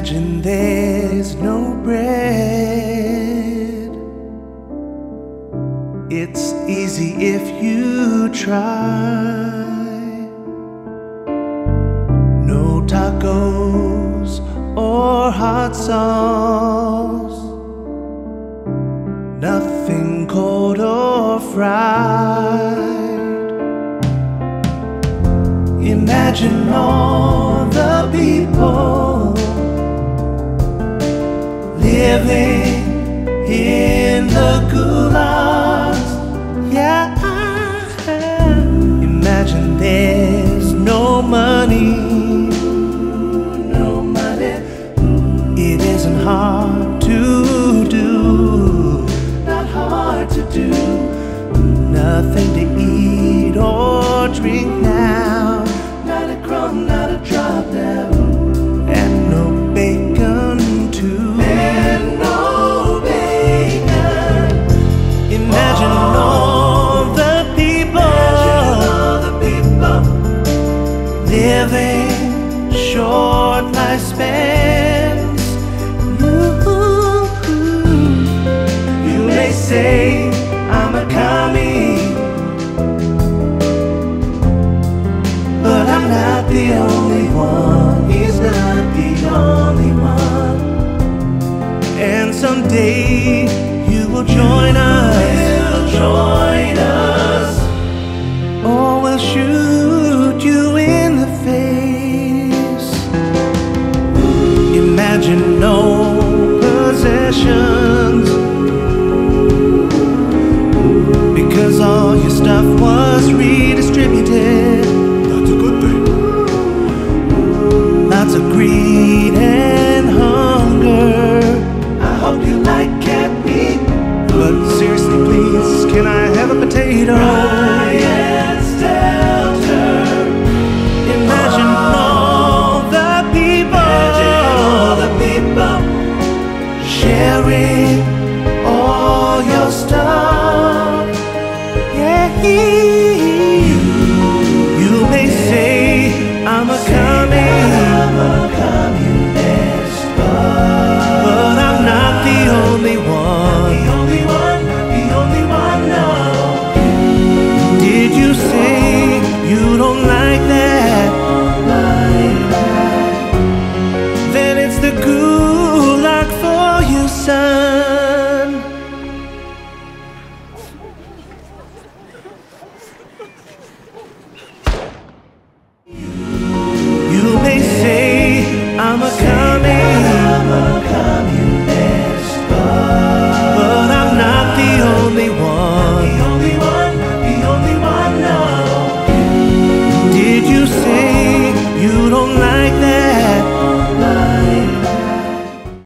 Imagine there's no bread. It's easy if you try. No tacos or hot sauce, nothing cold or fried. Imagine all the people living in the gulags. Yeah. Imagine there's no money. It isn't hard to do. Not hard to do. Nothing to eat or drink now. Not a crumb, not a drop now. And no bacon too. And no bacon. Imagine all the people. Imagine all the people living short lifespans. You may say I'm a commie, but I'm not the only one. He's not the only one. And someday you will join us. Or we'll shoot you in the face. Imagine no possessions, because all your stuff was redistributed. That's a good thing. Lots of greed and hunger. I hope you like cat meat, but seriously please, can I have a potato? Ryan Stelter. Imagine all the people. Imagine all the people sharing